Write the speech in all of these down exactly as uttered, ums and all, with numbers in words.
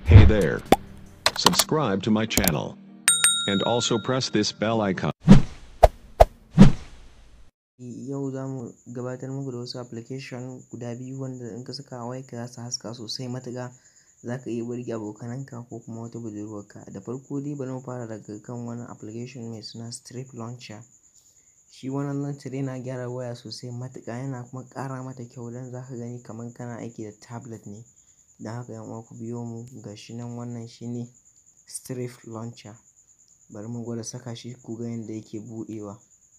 Hey there. Subscribe to my channel. And also press this bell icon. Yau za mu gabatar muku da wasu application guda biyu wanda in ka saka a wayarka za su haska sosai matuƙa. Za ka iya burge abokananka ko kuma wata budurwarka. Da farko dai bari mu fara daga kan wani application mai suna Strip Launcher. Shi wannan launcher yana gyara waya sosai matuƙa, yana kuma ƙara mata kyau don za ka gani kamar kana aiki da tablet ne. Don haka yan uwa ku biyo mu, ga shi nan wannan shine Strip Launcher. Bari mu gwada saka shi ku ga yadda yake buɗewa.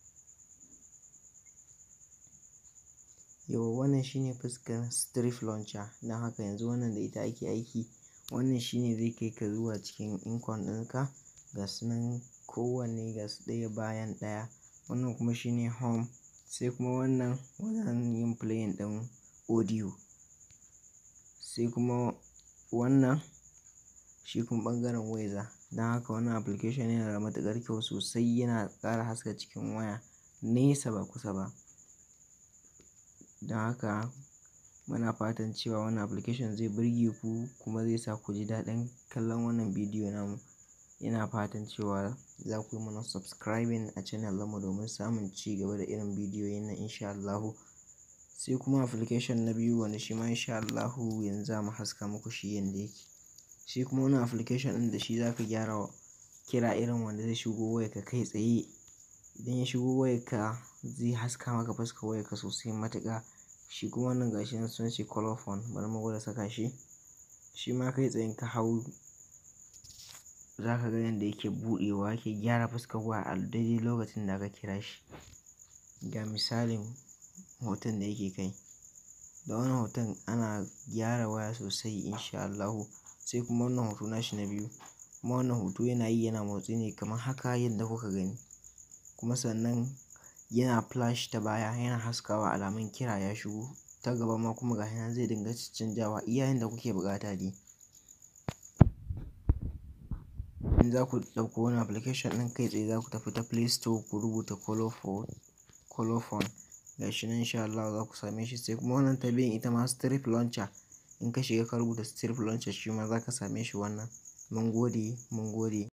Yau wannan shine fuskar Strip Launcher. Don haka yanzu wannan da ita ake aiki. Wannan shine zai kai ka zuwa cikin icon ɗinka. Ga su nan kowanne ga su ɗaya bayan ɗaya. Wannan kuma shine home, sai kuma wannan wajen yin playing ɗin audio, sai kuma wannan shi kuma ɓangaren weather. Don haka wannan application yana da matuƙar kyau sosai, yana ƙara haska cikin waya nesa ba kusa ba. Don haka muna fatan cewa wannan application zai burge ku kuma zai sa ku ji daɗin kallon wannan bidiyo namu. Ina fatan cewa za ku yi mana subscribing a channel ɗinmu domin samun ci gaba da irin bidiyoyin nan insha Allahu. Sai kuma application na biyu wanda shi ma insha Allahu yanzu za mu haska muku shi yanda yake. Shi kuma wannan application ɗin da shi za ka gyara kira irin wanda zai shigo wayarka kai tsaye. Idan ya shigo wayarka zai haska maka fuskar wayarka sosai matuƙa. Shi kuma wannan gashi nan sunan shi color phone. Bari mu gwada saka shi. Shi ma kai tsaye ka hau za ka ga yadda yake buɗewa, yake gyara fuskar waya a daidai lokacin da ka kira shi. Ga misalin hoton da yake kai. Da wannan hoton ana gyara waya sosai insha Allahu. Sai kuma wannan hoto nashi na biyu. Kuma wannan hoto yana yi yana motsi ne kamar haka yadda kuka gani. Kuma sannan yana flash ta baya, yana haskawa alamun kira ya shigo. Ta gaba ma kuma gashi nan zai dinga canjawa iya yanda kuke buƙata dai. In za ku ɗauko wannan application ɗin kai tsaye za ku tafi ta Play Store ku rubuta color phone. Gashi nan insha Allah za ku same shi. Sai kuma wannan ta biyun ita ma Strip Launcher. In ka shiga ka rubuta Strip Launcher shi ma za ka same shi wannan. Mun gode, mun gode.